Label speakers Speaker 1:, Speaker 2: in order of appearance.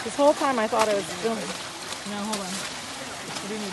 Speaker 1: This whole time I thought I was filming. No, hold on. What do you need?